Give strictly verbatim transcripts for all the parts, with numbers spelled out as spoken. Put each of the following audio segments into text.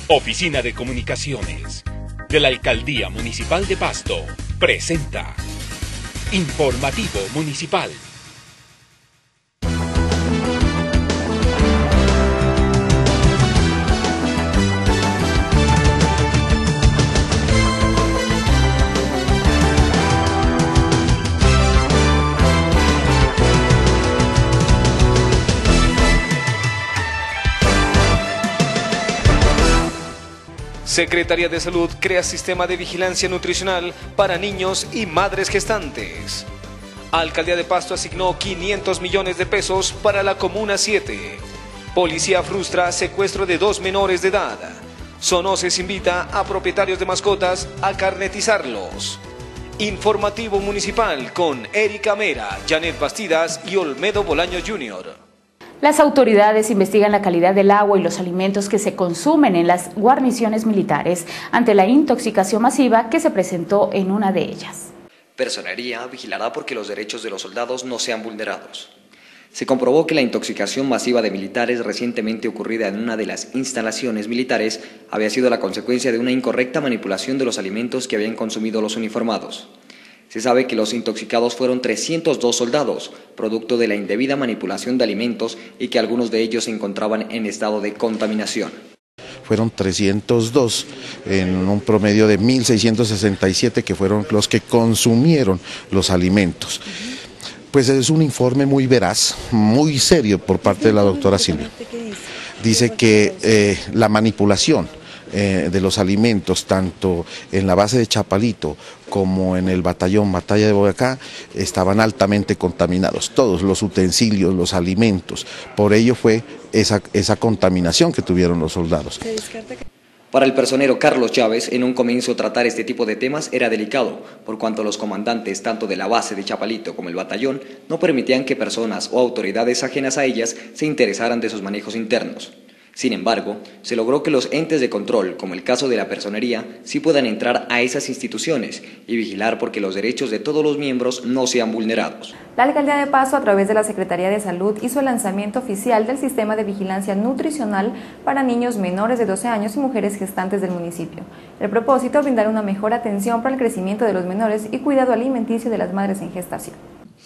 Oficina de Comunicaciones de la Alcaldía Municipal de Pasto presenta Informativo Municipal. Secretaría de Salud crea sistema de vigilancia nutricional para niños y madres gestantes. Alcaldía de Pasto asignó quinientos millones de pesos para la Comuna siete. Policía frustra secuestro de dos menores de edad. Sonoces invita a propietarios de mascotas a carnetizarlos. Informativo Municipal con Erika Mera, Janet Bastidas y Olmedo Bolaños junior Las autoridades investigan la calidad del agua y los alimentos que se consumen en las guarniciones militares ante la intoxicación masiva que se presentó en una de ellas. Personería vigilará porque los derechos de los soldados no sean vulnerados. Se comprobó que la intoxicación masiva de militares recientemente ocurrida en una de las instalaciones militares había sido la consecuencia de una incorrecta manipulación de los alimentos que habían consumido los uniformados. Se sabe que los intoxicados fueron trescientos dos soldados, producto de la indebida manipulación de alimentos y que algunos de ellos se encontraban en estado de contaminación. Fueron trescientos dos en un promedio de mil seiscientos sesenta y siete que fueron los que consumieron los alimentos. Pues es un informe muy veraz, muy serio por parte de la doctora Silvia. Dice que eh, la manipulación Eh, de los alimentos, tanto en la base de Chapalito como en el batallón Batalla de Boyacá, estaban altamente contaminados, todos los utensilios, los alimentos, por ello fue esa, esa contaminación que tuvieron los soldados. Para el personero Carlos Chávez, en un comienzo tratar este tipo de temas era delicado, por cuanto los comandantes tanto de la base de Chapalito como el batallón no permitían que personas o autoridades ajenas a ellas se interesaran de sus manejos internos. Sin embargo, se logró que los entes de control, como el caso de la personería, sí puedan entrar a esas instituciones y vigilar porque los derechos de todos los miembros no sean vulnerados. La Alcaldía de Pasto, a través de la Secretaría de Salud, hizo el lanzamiento oficial del sistema de vigilancia nutricional para niños menores de doce años y mujeres gestantes del municipio. El propósito, brindar una mejor atención para el crecimiento de los menores y cuidado alimenticio de las madres en gestación.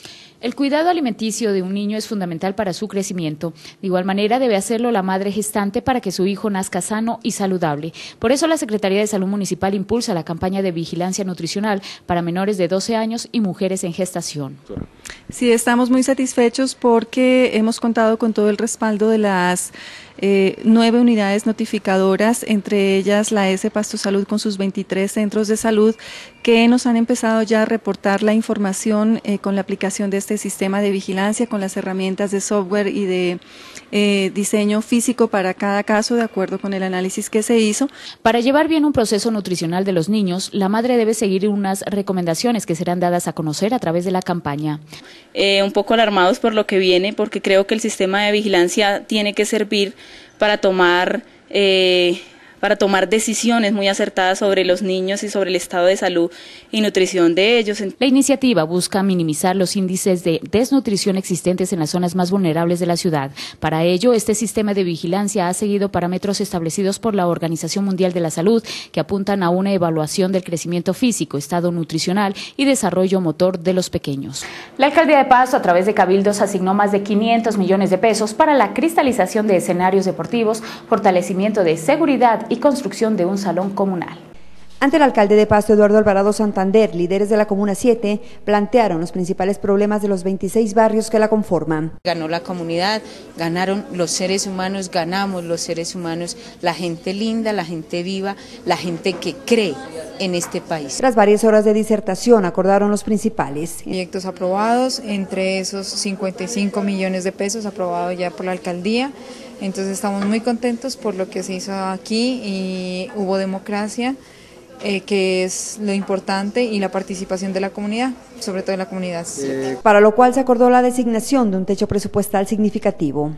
El cuidado alimenticio de un niño es fundamental para su crecimiento. De igual manera, debe hacerlo la madre gestante para que su hijo nazca sano y saludable. Por eso, la Secretaría de Salud Municipal impulsa la campaña de vigilancia nutricional para menores de doce años y mujeres en gestación. Sí, estamos muy satisfechos porque hemos contado con todo el respaldo de las eh, nueve unidades notificadoras, entre ellas la S Pasto Salud con sus veintitrés centros de salud, que nos han empezado ya a reportar la información eh, con la aplicación de este sistema de vigilancia, con las herramientas de software y de eh, diseño físico para cada caso, de acuerdo con el análisis que se hizo. Para llevar bien un proceso nutricional de los niños, la madre debe seguir unas recomendaciones que serán dadas a conocer a través de la campaña. Eh, un poco alarmados por lo que viene, porque creo que el sistema de vigilancia tiene que servir para tomar eh, para tomar decisiones muy acertadas sobre los niños y sobre el estado de salud y nutrición de ellos. La iniciativa busca minimizar los índices de desnutrición existentes en las zonas más vulnerables de la ciudad. Para ello, este sistema de vigilancia ha seguido parámetros establecidos por la Organización Mundial de la Salud, que apuntan a una evaluación del crecimiento físico, estado nutricional y desarrollo motor de los pequeños. La Alcaldía de Pasto, a través de cabildos, asignó más de quinientos millones de pesos para la cristalización de escenarios deportivos, fortalecimiento de seguridad y construcción de un salón comunal. Ante el alcalde de Pasto, Eduardo Alvarado Santander, líderes de la Comuna siete plantearon los principales problemas de los veintiséis barrios que la conforman. Ganó la comunidad, ganaron los seres humanos, ganamos los seres humanos, la gente linda, la gente viva, la gente que cree en este país. Tras varias horas de disertación, acordaron los principales proyectos aprobados, entre esos cincuenta y cinco millones de pesos aprobados ya por la alcaldía. Entonces estamos muy contentos por lo que se hizo aquí y hubo democracia, eh, que es lo importante, y la participación de la comunidad, sobre todo de la comunidad. Eh, para lo cual se acordó la designación de un techo presupuestal significativo.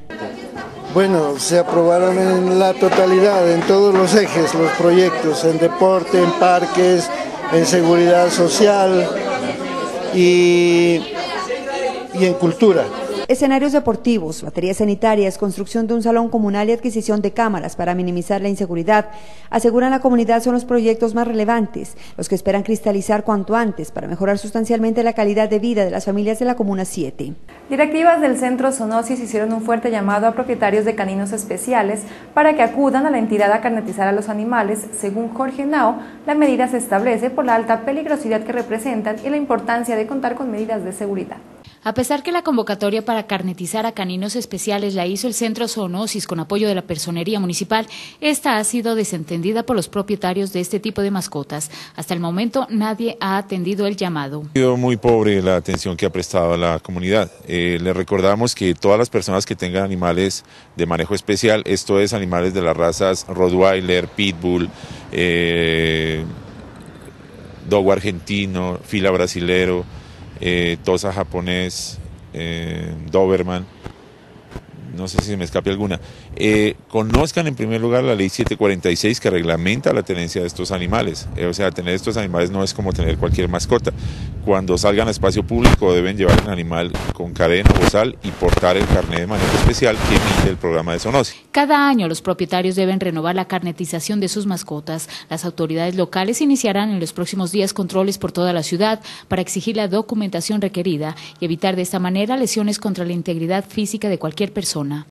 Bueno, se aprobaron en la totalidad, en todos los ejes, los proyectos, en deporte, en parques, en seguridad social y, y en cultura. Escenarios deportivos, baterías sanitarias, construcción de un salón comunal y adquisición de cámaras para minimizar la inseguridad, aseguran la comunidad, son los proyectos más relevantes, los que esperan cristalizar cuanto antes para mejorar sustancialmente la calidad de vida de las familias de la Comuna siete. Directivas del Centro Zoonosis hicieron un fuerte llamado a propietarios de caninos especiales para que acudan a la entidad a carnetizar a los animales. Según Jorge Nao, la medida se establece por la alta peligrosidad que representan y la importancia de contar con medidas de seguridad. A pesar que la convocatoria para carnetizar a caninos especiales la hizo el Centro Zoonosis con apoyo de la Personería Municipal, esta ha sido desentendida por los propietarios de este tipo de mascotas. Hasta el momento nadie ha atendido el llamado. Ha sido muy pobre la atención que ha prestado a la comunidad. Eh, le recordamos que todas las personas que tengan animales de manejo especial, esto es animales de las razas Rottweiler, Pitbull, eh, Dogo argentino, Fila brasilero, Eh, Tosa japonés, eh, Doberman, no sé si se me escape alguna, eh, conozcan en primer lugar la ley siete cuarenta y seis que reglamenta la tenencia de estos animales. Eh, o sea, tener estos animales no es como tener cualquier mascota. Cuando salgan a espacio público deben llevar el animal con cadena, bozal y portar el carnet de manejo especial que emite el programa de zoonosis. Cada año los propietarios deben renovar la carnetización de sus mascotas. Las autoridades locales iniciarán en los próximos días controles por toda la ciudad para exigir la documentación requerida y evitar de esta manera lesiones contra la integridad física de cualquier persona.